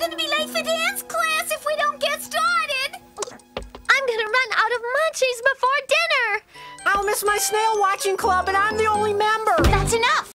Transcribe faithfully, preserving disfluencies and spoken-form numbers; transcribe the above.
gonna be late for dance class if we don't get started. I'm gonna run out of munchies before dinner. I'll miss my snail watching club and I'm the only member. That's enough.